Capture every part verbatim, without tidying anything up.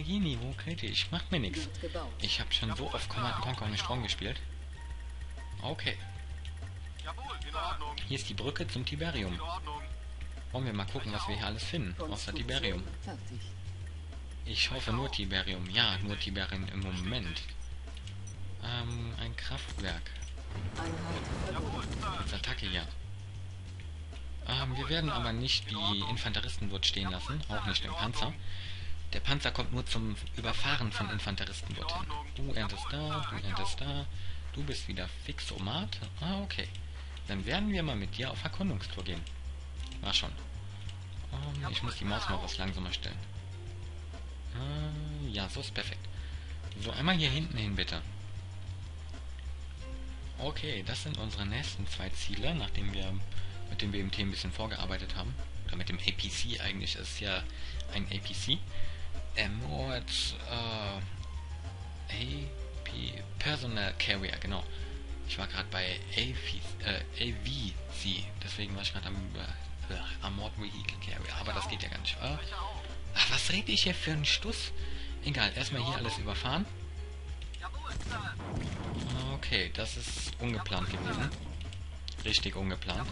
Genie-Niveau kritisch. Macht mir nichts. Ich habe schon so oft Command and Conquer ohne Strom gespielt. Okay. Hier ist die Brücke zum Tiberium. Wollen wir mal gucken, was wir hier alles finden, außer Tiberium. Ich hoffe nur Tiberium. Ja, nur Tiberium im Moment. Ähm, ein Kraftwerk. Als Attacke, ja. Ähm, wir werden aber nicht die Infanteristen dort stehen lassen, auch nicht den Panzer. Der Panzer kommt nur zum Überfahren von Infanteristen dorthin. Du erntest da, du erntest da, du bist wieder Fixomat. Ah, okay. Dann werden wir mal mit dir auf Erkundungstour gehen. War schon. Um, ich muss die Maus noch was langsamer stellen. Uh, ja, so ist perfekt. So, einmal hier hinten hin, bitte. Okay, das sind unsere nächsten zwei Ziele, nachdem wir mit dem B M T ein bisschen vorgearbeitet haben. Oder mit dem A P C, eigentlich ist es ja ein A P C. Ermord, äh, A P, Personal Carrier, genau. Ich war gerade bei A V C, deswegen war ich gerade am äh, Armored Vehicle Carrier, aber das geht ja gar nicht. Äh, ach, was rede ich hier für einen Stuss? Egal, erstmal hier alles überfahren. Okay, das ist ungeplant gewesen. Richtig ungeplant.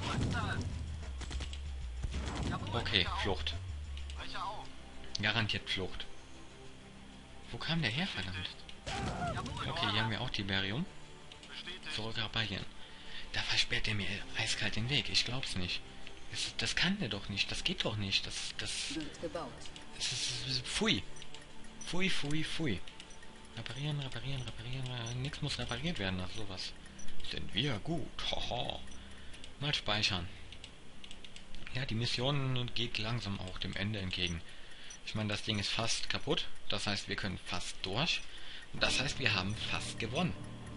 Okay, Flucht. Garantiert Flucht. Wo kam der her, verdammt? Okay, hier haben wir auch Tiberium. Zurück reparieren. Da versperrt er mir eiskalt den Weg. Ich glaub's nicht. Das, das kann der doch nicht. Das geht doch nicht. Das, das... Das ist... Pfui. Pfui, pfui, pfui. Reparieren, reparieren, reparieren. Nichts muss repariert werden nach sowas. Sind wir gut. Haha. Mal speichern. Ja, die Mission geht langsam auch dem Ende entgegen. Ich meine, das Ding ist fast kaputt. Das heißt, wir können fast durch. Das heißt, wir haben fast gewonnen.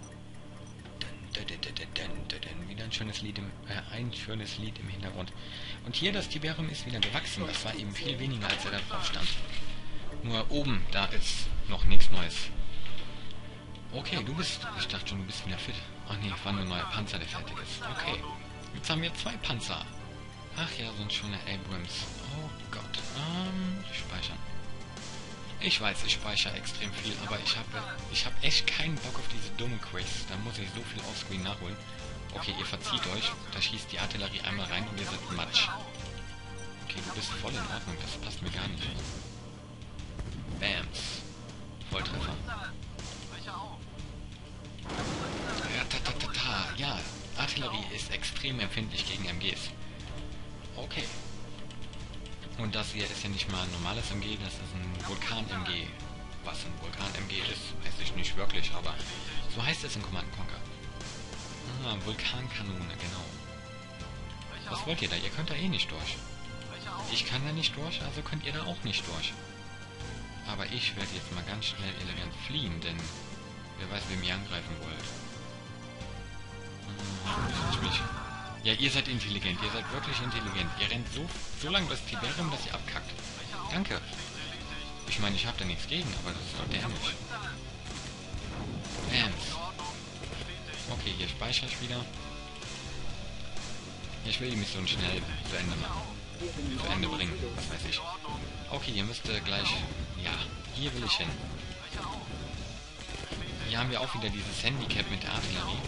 Wieder ein schönes Lied im, äh, ein schönes Lied im Hintergrund. Und hier, das Tiberium ist wieder gewachsen. Das war eben viel weniger, als er da drauf stand. Nur oben, da ist noch nichts Neues. Okay, du bist... Ich dachte schon, du bist wieder fit. Ach nee, war nur ein neuer Panzer, der fertig ist. Okay. Jetzt haben wir zwei Panzer. Ach ja, so ein schöner Abrams. Oh Gott. Ähm, speichern. Ich weiß, ich speichere extrem viel, aber ich habe ich habe echt keinen Bock auf diese dummen Quests. Da muss ich so viel offscreen nachholen. Okay, ihr verzieht euch. Da schießt die Artillerie einmal rein und ihr seid Matsch. Okay, du bist voll in Ordnung. Das passt mir gar nicht. Bams. Volltreffer. Ratatatata. Ja, Artillerie ist extrem empfindlich gegen M Gs. Okay. Und das hier ist ja nicht mal ein normales M G, das ist ein Vulkan-M G. Was ein Vulkan-M G ist, weiß ich nicht wirklich, aber so heißt es in Command and Conquer. Ah, Vulkankanone, genau. Was wollt ihr da? Ihr könnt da eh nicht durch. Ich kann da nicht durch, also könnt ihr da auch nicht durch. Aber ich werde jetzt mal ganz schnell elegant fliehen, denn wer weiß, wem ihr angreifen wollt. Hm, ich mich... Ja, ihr seid intelligent, ihr seid wirklich intelligent. Ihr rennt so, so lange das Tiberium, dass ihr abkackt. Danke. Ich meine, ich habe da nichts gegen, aber das ist doch dämlich. Bams. Okay, hier speichere ich wieder. Ich will die Mission schnell zu Ende machen. Zu Ende bringen, was weiß ich. Okay, ihr müsst äh, gleich... Ja, hier will ich hin. Hier haben wir auch wieder dieses Handicap mit der Artillerie.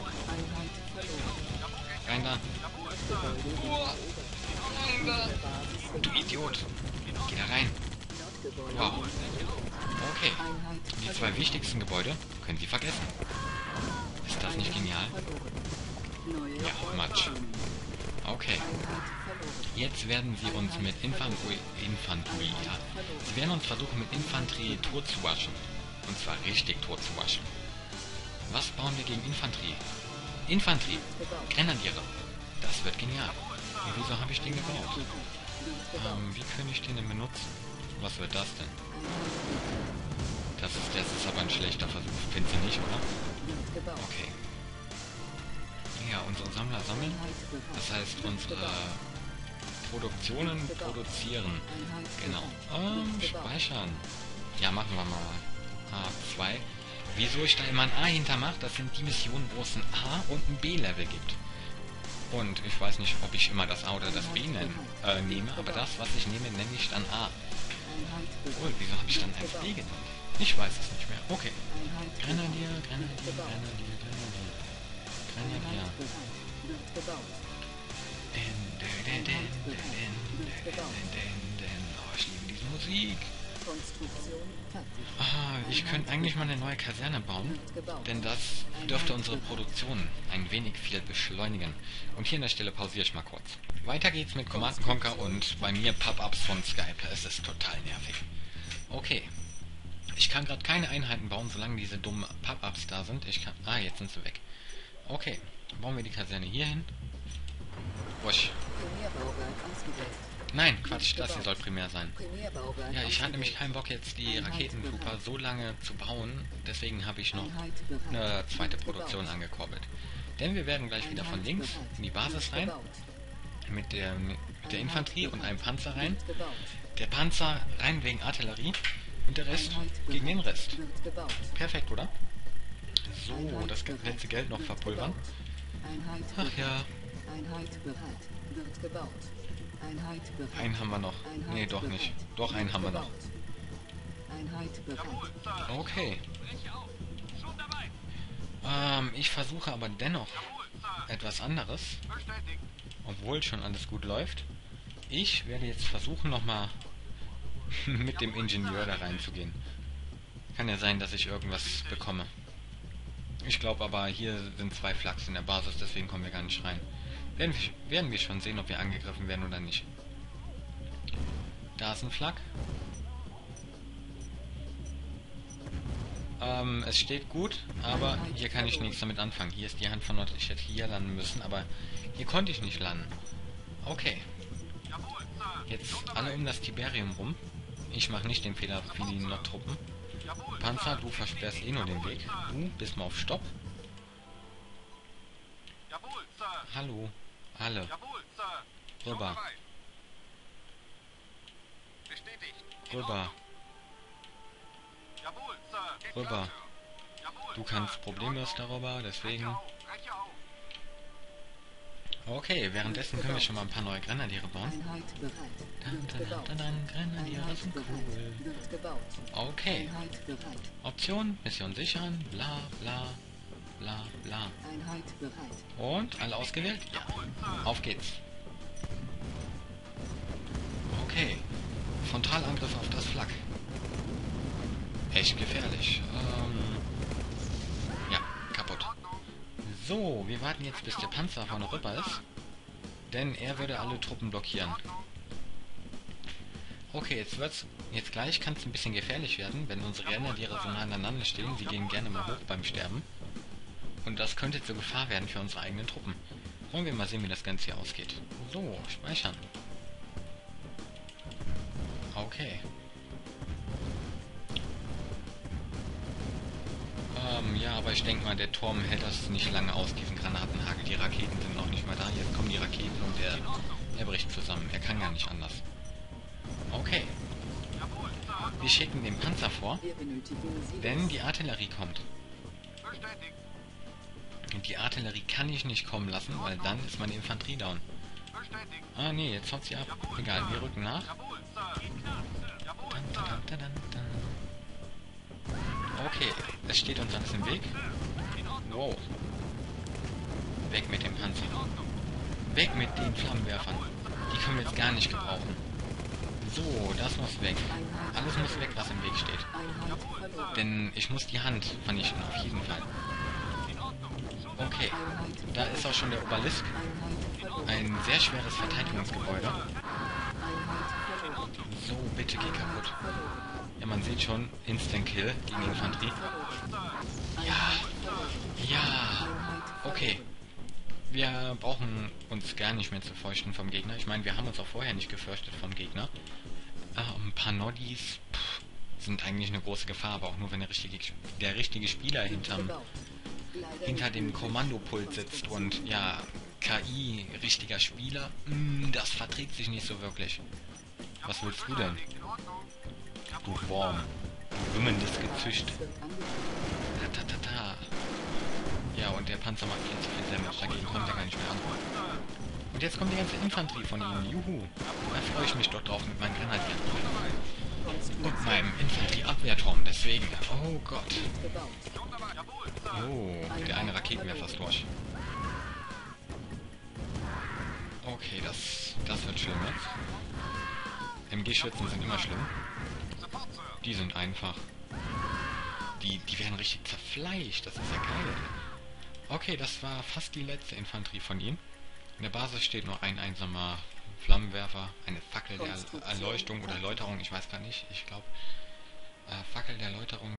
Rein da. Oh, rein da. Du Idiot. Geh da rein. Wow. Okay. Die zwei wichtigsten Gebäude können Sie vergessen. Ist das nicht genial? Ja, Matsch. Okay. Jetzt werden Sie uns mit Infanterie... Infanterie, ja. Sie werden uns versuchen, mit Infanterie totzuwaschen. Und zwar richtig totzuwaschen. Was bauen wir gegen Infanterie? Infanterie. Grenadiere. Das wird genial. Und wieso habe ich den gebaut? Ähm, wie könnte ich den denn benutzen? Was wird das denn? Das ist, das ist aber ein schlechter Versuch. Finden Sie nicht, oder? Okay. Ja, unsere Sammler sammeln. Das heißt, unsere Produktionen produzieren. Genau. Ähm, speichern. Ja, machen wir mal A zwei. Wieso ich da immer ein A hintermache, das sind die Missionen, wo es ein A und ein B-Level gibt. Und ich weiß nicht, ob ich immer das A oder das B nennen, äh, nehme, aber das, was ich nehme, nenne ich dann A. Obwohl, wieso habe ich dann eins D genannt? Ich weiß es nicht mehr. Okay. Grenadier, Grenadier, Grenadier, Grenadier. Grenadier. Den, den, den, den, den, den, den, den, den. Oh, ich liebe diese Musik. Ah, ich könnte eigentlich mal eine neue Kaserne bauen, denn das dürfte unsere Produktion ein wenig viel beschleunigen. Und hier an der Stelle pausiere ich mal kurz. Weiter geht's mit Command and Conquer und bei mir Pop-Ups von Skype. Es ist total nervig. Okay. Ich kann gerade keine Einheiten bauen, solange diese dummen Pop-Ups da sind. Ich kann... Ah, jetzt sind sie weg. Okay. Bauen wir die Kaserne hier hin. Wusch. Nein, Quatsch, das hier soll primär sein. Ja, ich hatte nämlich keinen Bock jetzt die Raketentrooper so lange zu bauen, deswegen habe ich noch eine zweite Produktion angekurbelt. Denn wir werden gleich wieder von links in die Basis rein, mit der, mit der Infanterie und einem Panzer rein. Der Panzer rein wegen Artillerie und der Rest gegen den Rest. Perfekt, oder? So, das letzte Geld noch verpulvern. Ach ja. Einen haben wir noch. Nee, doch nicht. Doch, einen haben wir noch. Okay. Ähm, ich versuche aber dennoch etwas anderes. Obwohl schon alles gut läuft. Ich werde jetzt versuchen, nochmal mit dem Ingenieur da reinzugehen. Kann ja sein, dass ich irgendwas bekomme. Ich glaube aber, hier sind zwei Flaks in der Basis, deswegen kommen wir gar nicht rein. Werden wir, werden wir schon sehen, ob wir angegriffen werden oder nicht. Da ist ein Flak. Ähm, es steht gut, aber hier kann ich nichts damit anfangen. Hier ist die Hand von Nord. Ich hätte hier landen müssen, aber hier konnte ich nicht landen. Okay. Jetzt alle um das Tiberium rum. Ich mache nicht den Fehler wie die Nordtruppen. Panzer, du versperrst eh nur den Weg. Du bist mal auf Stopp. Hallo. Alle. Rüber. Rüber. Rüber. Du kannst problemlos darüber, deswegen... Okay, währenddessen können wir schon mal ein paar neue Grenadiere bauen. Dann, dann, dann, dann, Grenadiere sind cool. Okay. Option, Mission sichern, bla bla bla bla. Und, alle ausgewählt? Ja. Auf geht's. Okay. Frontalangriff auf das Flak. Echt gefährlich. Ähm, ja, kaputt. So, wir warten jetzt, bis der Panzer vorne rüber ist. Denn er würde alle Truppen blockieren. Okay, jetzt wird's. Jetzt gleich kann es ein bisschen gefährlich werden, wenn unsere Grenadiere so nah aneinander stehen. Sie gehen gerne mal hoch beim Sterben. Und das könnte zur Gefahr werden für unsere eigenen Truppen. Wollen wir mal sehen, wie das Ganze hier ausgeht. So, speichern. Okay. Ähm, ja, aber ich denke mal, der Turm hält das nicht lange aus, diesen Granatenhagel. Die Raketen sind noch nicht mal da. Jetzt kommen die Raketen und er, er bricht zusammen. Er kann gar nicht anders. Okay. Wir schicken den Panzer vor, denn die Artillerie kommt. Und die Artillerie kann ich nicht kommen lassen, weil dann ist meine Infanterie down. Ah, nee, jetzt haut sie ab. Egal, wir rücken nach. Dun, dun, dun, dun, dun. Okay, es steht uns alles im Weg. Wow. Weg mit dem Panzer. Weg mit den Flammenwerfern. Die können wir jetzt gar nicht gebrauchen. So, das muss weg. Alles muss weg, was im Weg steht. Denn ich muss die Hand vernichten, auf jeden Fall. Okay, da ist auch schon der Obelisk. Ein sehr schweres Verteidigungsgebäude. So, bitte geh kaputt. Ja, man sieht schon, Instant Kill gegen die Infanterie. Ja, ja, okay. Wir brauchen uns gar nicht mehr zu fürchten vom Gegner. Ich meine, wir haben uns auch vorher nicht gefürchtet vom Gegner. Äh, ein paar Noddies pff, sind eigentlich eine große Gefahr, aber auch nur, wenn der richtige, der richtige Spieler hinterm, hinter dem Kommandopult sitzt. Und ja, K I, richtiger Spieler, mh, das verträgt sich nicht so wirklich. Was willst du denn? Du Worm. Du wimmelndes Gezücht. Ta, ta, ta, ta. Ja, und der Panzer macht viel zu viel Damage. Dagegen kommt er gar nicht mehr an. Und jetzt kommt die ganze Infanterie von ihnen. Juhu. Da freue ich mich doch drauf mit meinen Grenadieren. und meinem Infanterieabwehrturm. Deswegen. Oh Gott. Oh, der eine Raketenwerfer ist durch. Okay, das, das wird schlimm jetzt. M G-Schützen sind immer schlimm. Die sind einfach... Die, die werden richtig zerfleischt. Das ist ja geil. Okay, das war fast die letzte Infanterie von ihm. In der Basis steht noch ein einsamer Flammenwerfer, eine Fackel der Erleuchtung oder Erläuterung, ich weiß gar nicht. Ich glaube, äh, Fackel der Erläuterung